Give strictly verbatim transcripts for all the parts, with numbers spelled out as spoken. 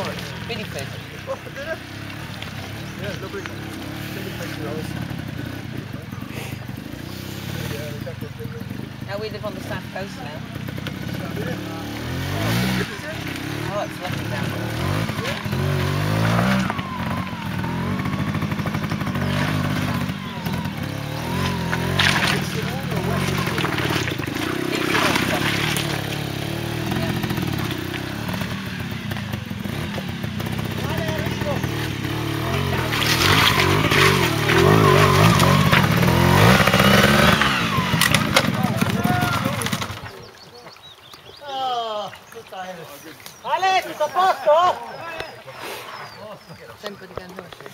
Mini food. Oh, for dinner? Yeah, lovely. Lovely place to house. Now we live on the south coast now. Oh, it's lovely down there. Ale, tutto a posto? Sempre di cannucce.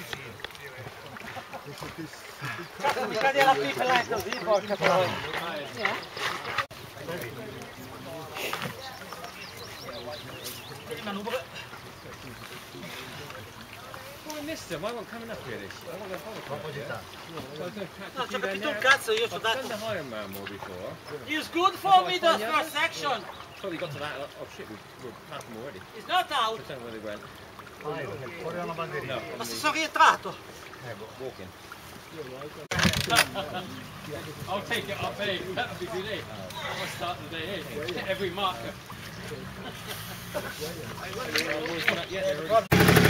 Mi cade la pipeline così, porca troia. Oh, I missed him. I wasn't coming up here this year. I wasn't going to follow him. Non ci ho capito un cazzo, io ci ho I've dato. done the Iron Man more before. It's good for me, the first section. So we got to that. Oh shit, we, we're past them already. It's not out. I don't know where they went. No, Ma se sono rientrato. walking. I'll take it up there. That'll be good, eh? I'll start the day, eh? Every marker. Yeah, they're already...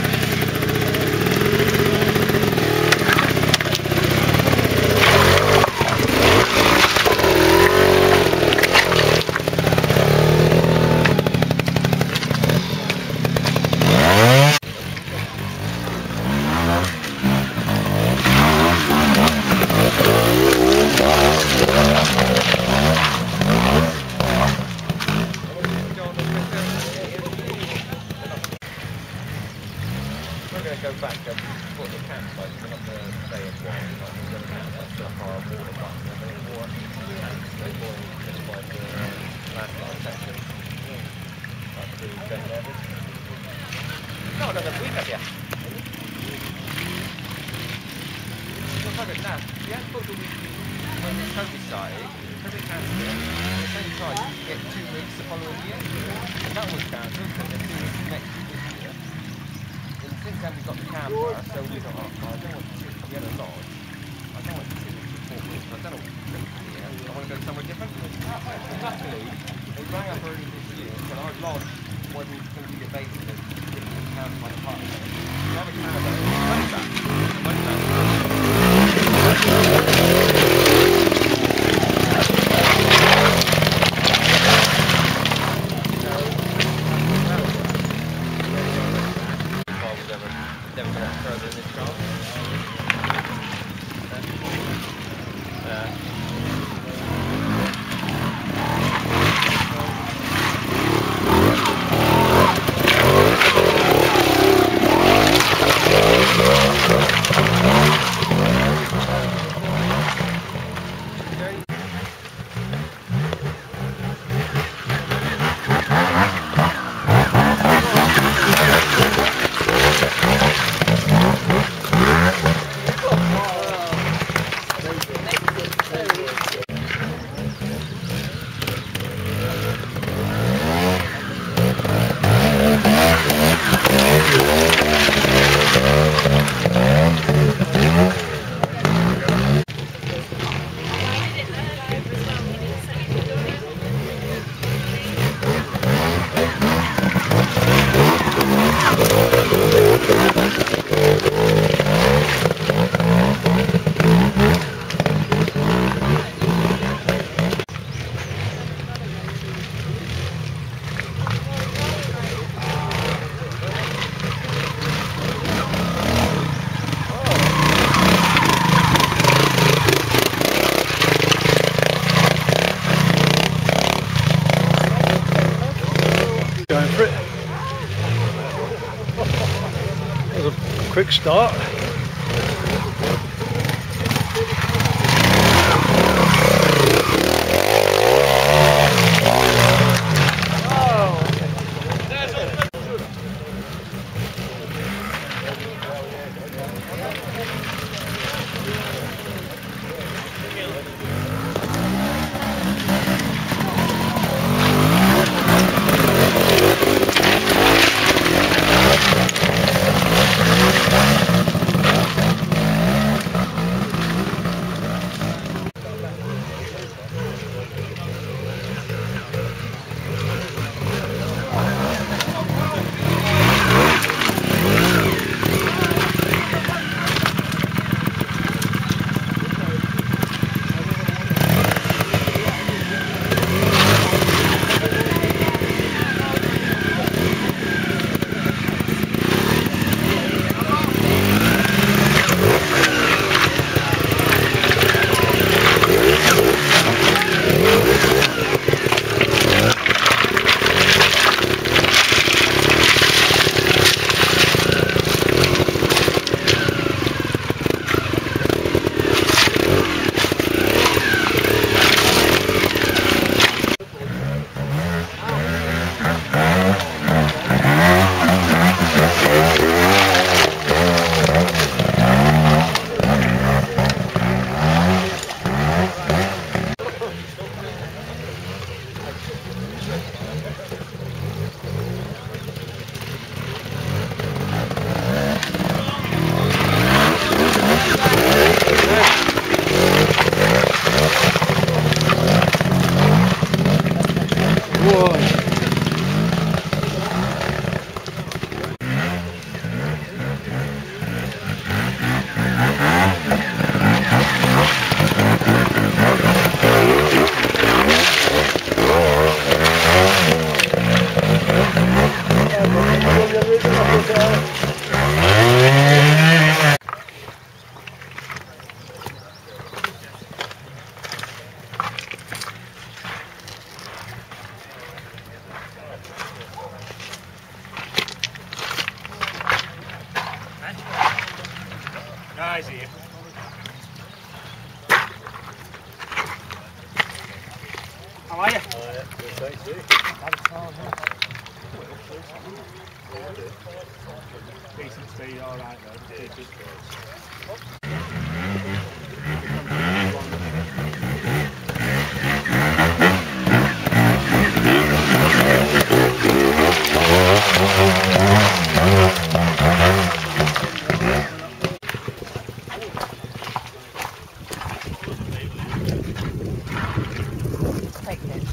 Go back and put the campsite. We're not going to stay at one. We're not going to camp. That's the far water button. We're going to water. They boil just by the last line section. Up to Ben David. No, no, no, we have ya. Look at it now. We had put the when the COVID started, COVID cancelled it. At the same time, you get two weeks the following year. And that was cancelled, so the two weeks next year. Since then we got the camper, so we thought, oh, I don't want to sit, we had a lodge, I don't want to sit for four weeks, I don't know what to do here, I want to go somewhere different. So luckily, they rang up early this year, so our lodge wasn't going to be the basis of the camp by the park. We have a camper, money back, money back. Never got further in this job. Uh, Going for it. That was a quick start. Nice here. How are you? Decent speed, alright though. Decent. Take it.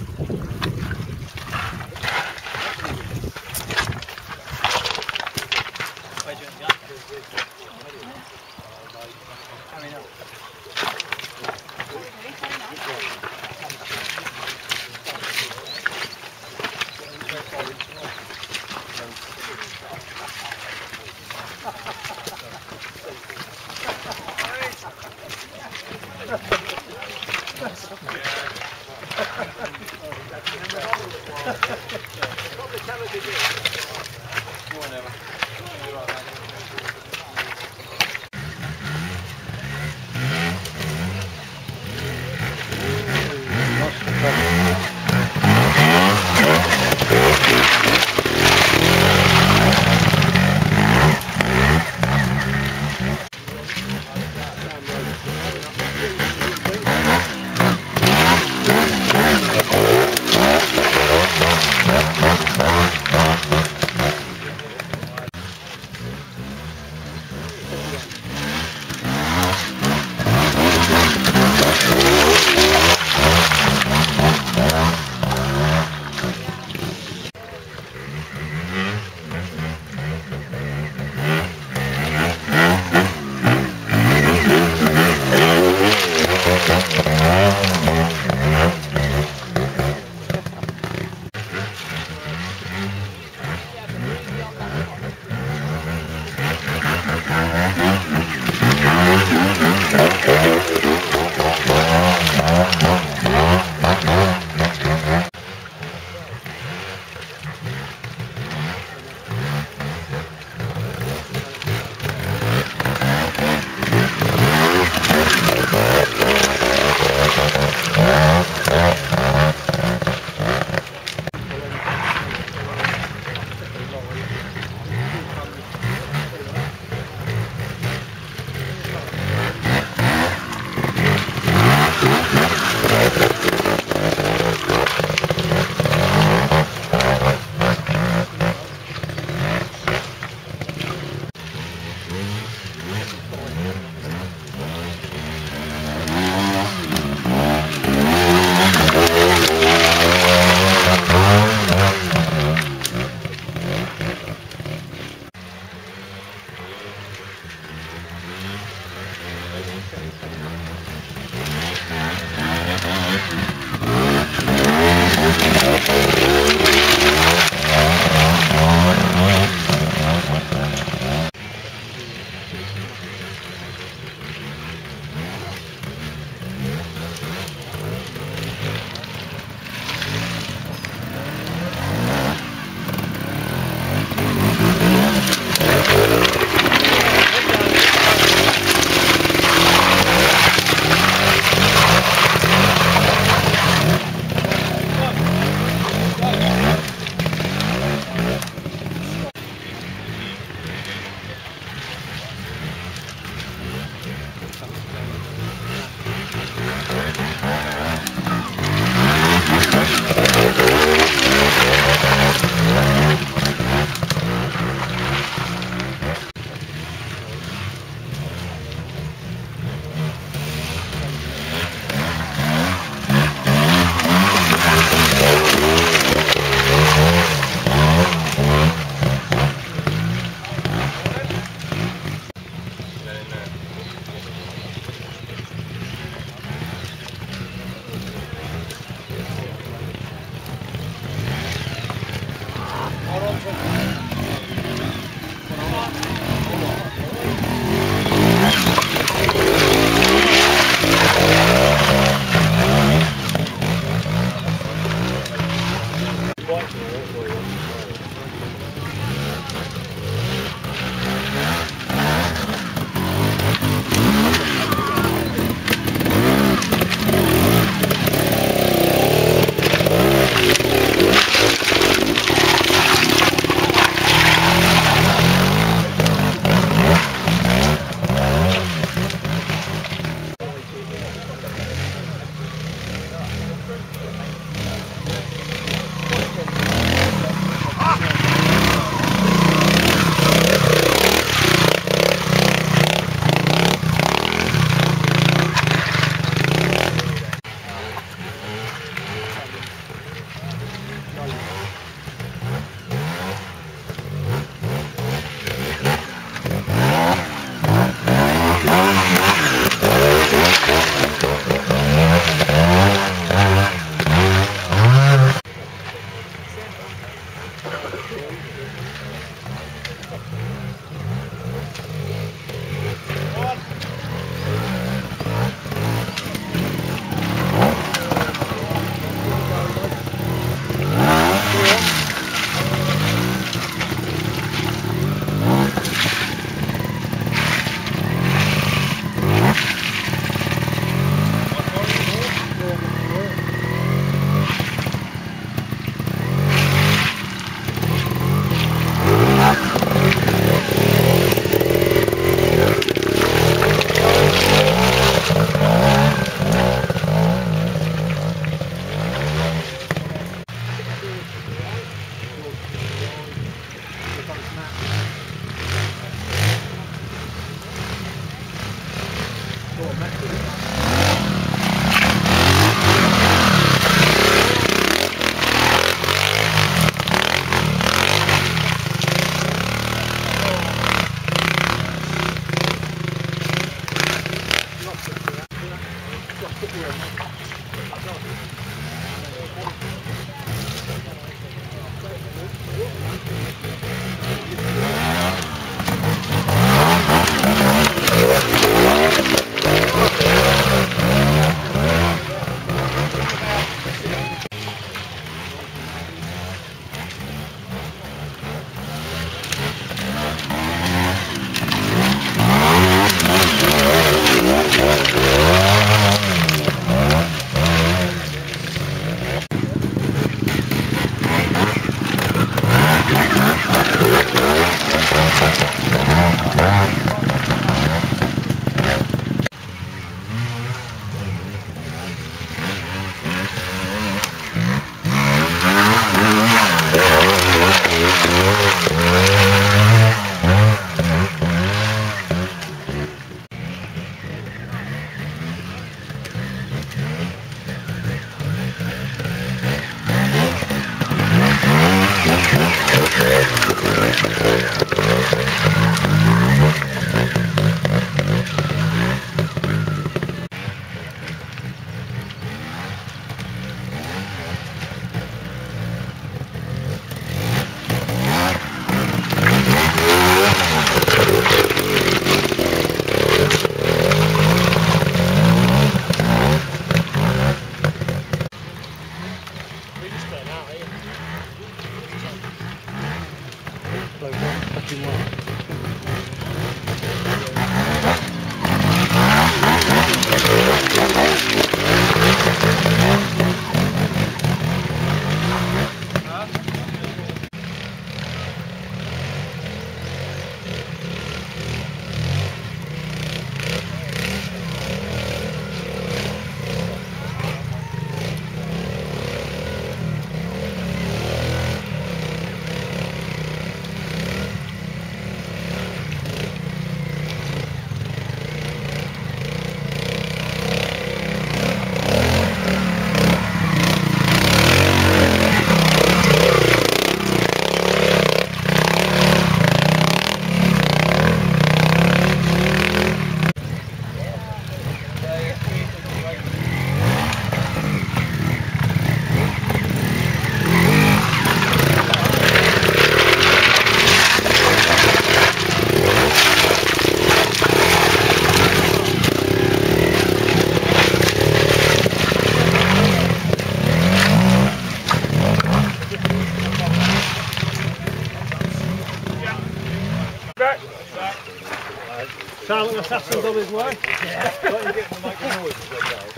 Silent assassin's on his way. Yeah. Don't you get the mic noise as well, guys?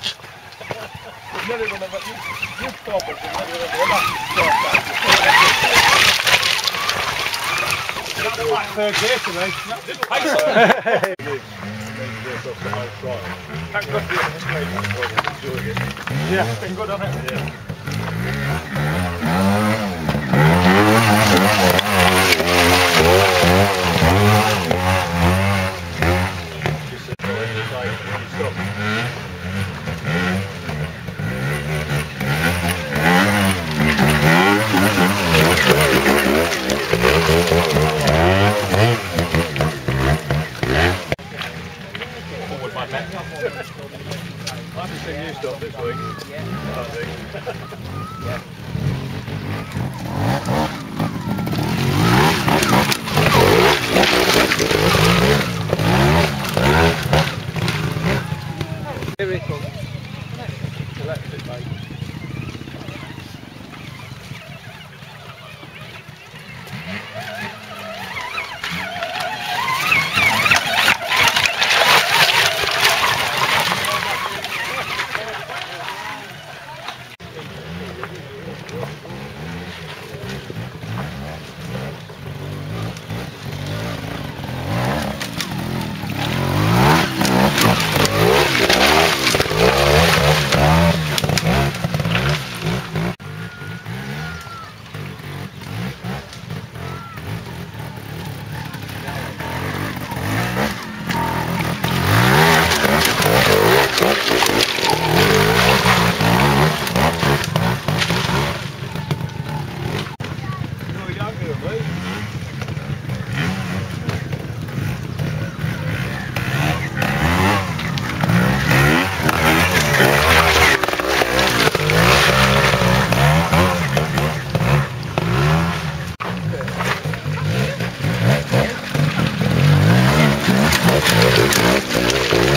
There's never one of you. You stop it. There's never one of you stop that. Third gear to me. Thank God for your enjoying it. Yeah, it's been good, hasn't it? Yeah. I've just seen you stop this week. Yeah. I think. Yeah. Here it comes. Electric, mate. Thank you.